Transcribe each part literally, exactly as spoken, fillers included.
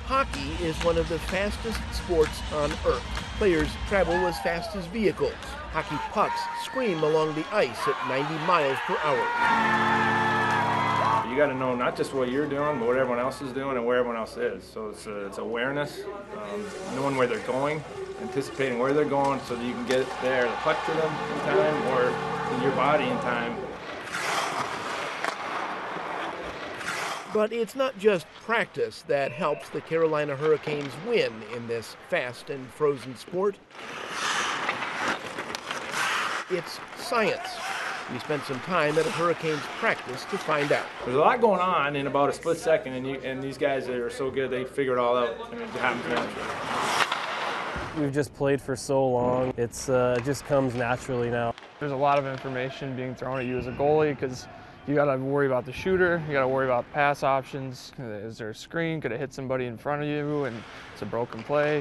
Hockey is one of the fastest sports on Earth. Players travel as fast as vehicles. Hockey pucks scream along the ice at ninety miles per hour. You got to know not just what you're doing, but what everyone else is doing and where everyone else is. So it's, uh, it's awareness, um, knowing where they're going, anticipating where they're going so that you can get there, the puck to them in time or in your body in time. But it's not just practice that helps the Carolina Hurricanes win in this fast and frozen sport. It's science. We spent some time at a Hurricanes practice to find out. There's a lot going on in about a split second, and, you, and these guys that are so good, they figure it all out, and it happens naturally. We've just played for so long, it's, uh, it just comes naturally now. There's a lot of information being thrown at you as a goalie because you got to worry about the shooter, you got to worry about pass options. Is there a screen? Could it hit somebody in front of you and it's a broken play?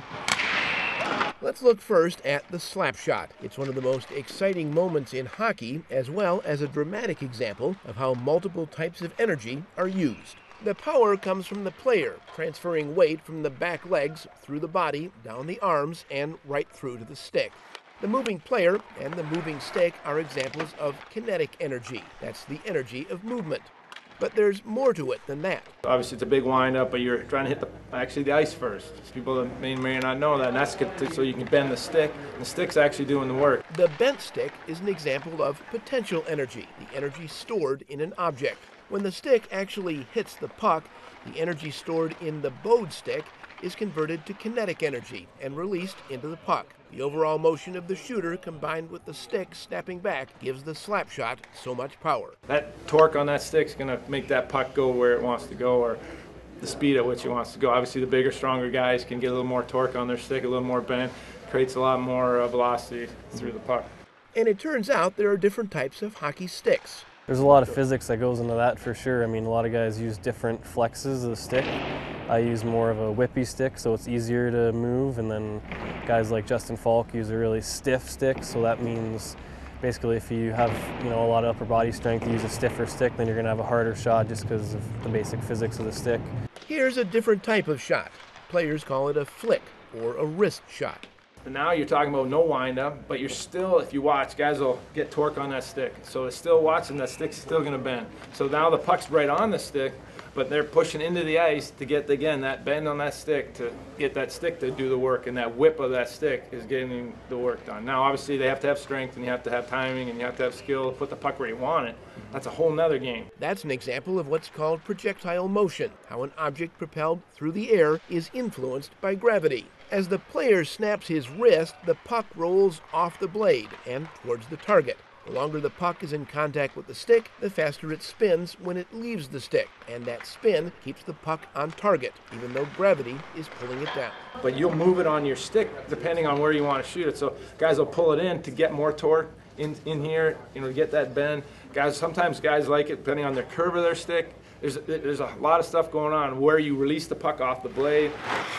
Let's look first at the slap shot. It's one of the most exciting moments in hockey, as well as a dramatic example of how multiple types of energy are used. The power comes from the player, transferring weight from the back legs through the body, down the arms, and right through to the stick. The moving player and the moving stick are examples of kinetic energy. That's the energy of movement. But there's more to it than that. Obviously, it's a big windup, but you're trying to hit the actually the ice first. People that may, may not know that, and that's good so you can bend the stick. And the stick's actually doing the work. The bent stick is an example of potential energy, the energy stored in an object. When the stick actually hits the puck, the energy stored in the bowed stick is converted to kinetic energy and released into the puck. The overall motion of the shooter combined with the stick snapping back gives the slap shot so much power. That torque on that stick is going to make that puck go where it wants to go, or the speed at which it wants to go. Obviously, the bigger, stronger guys can get a little more torque on their stick, a little more bend, creates a lot more uh, velocity through the puck. And it turns out there are different types of hockey sticks. There's a lot of physics that goes into that for sure. I mean, a lot of guys use different flexes of the stick. I use more of a whippy stick, so it's easier to move, and then guys like Justin Falk use a really stiff stick, so that means basically if you have you know a lot of upper body strength, you use a stiffer stick, then you're going to have a harder shot just because of the basic physics of the stick. Here's a different type of shot. Players call it a flick or a wrist shot. And now you're talking about no windup, but you're still, if you watch, guys will get torque on that stick. So it's still watching, that stick's still going to bend. So now the puck's right on the stick, but they're pushing into the ice to get, again, that bend on that stick to get that stick to do the work, and that whip of that stick is getting the work done. Now, obviously, they have to have strength, and you have to have timing, and you have to have skill to put the puck where you want it. That's a whole nother game. That's an example of what's called projectile motion, how an object propelled through the air is influenced by gravity. As the player snaps his wrist, the puck rolls off the blade and towards the target. The longer the puck is in contact with the stick, the faster it spins when it leaves the stick, and that spin keeps the puck on target, even though gravity is pulling it down. But you'll move it on your stick depending on where you want to shoot it. So guys will pull it in to get more torque in, in here, you know, to get that bend. Guys, sometimes guys like it depending on the curve of their stick. There's, there's a lot of stuff going on where you release the puck off the blade.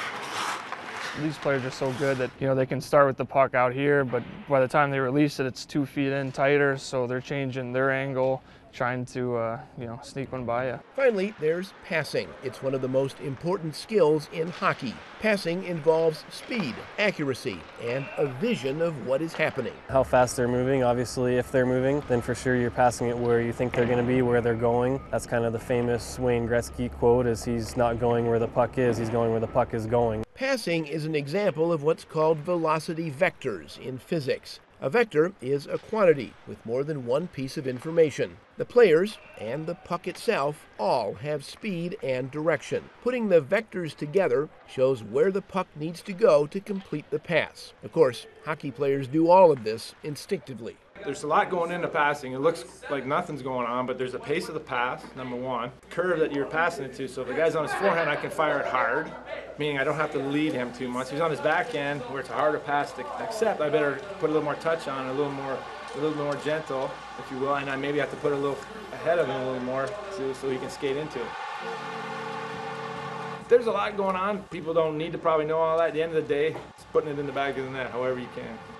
These players are so good that you know they can start with the puck out here, but by the time they release it, it's two feet in tighter, so they're changing their angle, trying to uh, you know sneak one by you. Finally, there's passing. It's one of the most important skills in hockey. Passing involves speed, accuracy, and a vision of what is happening. How fast they're moving, obviously if they're moving, then for sure you're passing it where you think they're going to be, where they're going. That's kind of the famous Wayne Gretzky quote, is he's not going where the puck is, he's going where the puck is going. Passing is an example of what's called velocity vectors in physics. A vector is a quantity with more than one piece of information. The players and the puck itself all have speed and direction. Putting the vectors together shows where the puck needs to go to complete the pass. Of course, hockey players do all of this instinctively. There's a lot going into passing. It looks like nothing's going on, but there's a pace of the pass, number one. Curve that you're passing it to, so if the guy's on his forehand, I can fire it hard, meaning I don't have to lead him too much. If he's on his backhand, where it's a harder pass to accept, I better put a little more touch on, a little more, a little more gentle, if you will, and I maybe have to put a little ahead of him a little more to, so he can skate into it. There's a lot going on. People don't need to probably know all that. At the end of the day, it's putting it in the back of the net however you can.